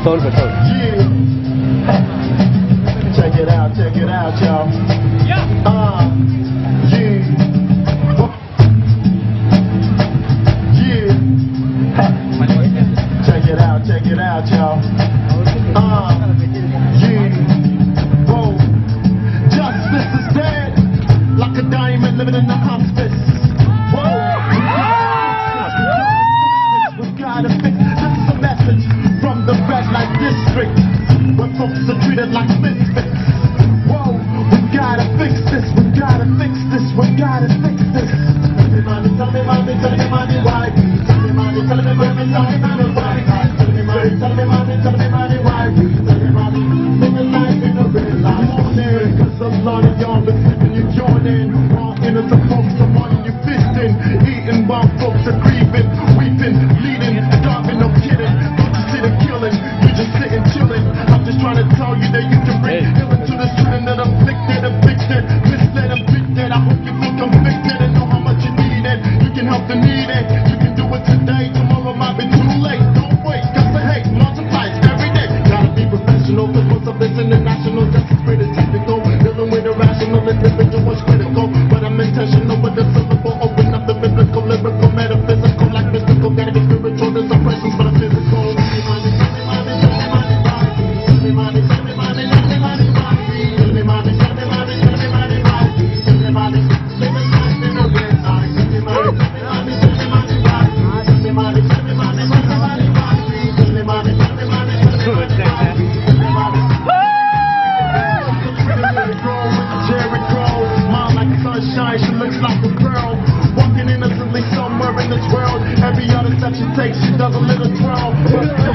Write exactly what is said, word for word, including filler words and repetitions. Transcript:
Tone for tone. Yeah. Check it out, check it out, y'all. Yeah. Uh, yeah. Yeah. Check it out, check it out, y'all. Uh, yeah. Whoa. Justice is dead, like a diamond living in the hospice. Whoa. We gotta fix this. This is a message from the red light district, where folks are treated like misfits. Whoa. We gotta fix this. We gotta fix this. We gotta fix this. Tell me, mommy, tell me, mommy, tell me, mommy, why? Tell me, mommy, tell me, mommy, tell me, mommy, why? Tell me, mommy, tell me, mommy, tell me, mommy, why? Tell me, mommy, living life in the real life. Morning, cause a lot of y'all been sleeping, you joining. All innocent folks are wanting you fisting, eating while folks are grieving, weeping, bleeding, starving, no kidding. Don't you see the killing? You just sitting chilling. I'm just trying to tell you that you can bring healing to the student that afflicted, addicted, misled, addicted. I hope you feel convicted and know how much you need it. You can help the needed. You can do it today. Tomorrow might be too late. Don't wait. Cause the hate multiplies every day. Gotta be professional. Cause most of this international justice pretty typical. Dealing with irrational individuals critical. But I'm intentional with the syllable. Open up the biblical, lyrical, metaphysical, like mystical. Gotta be spiritual. There's a presence for the physical. She looks like a girl, walking innocently somewhere in this world. Every other step she takes, she does a little twirl.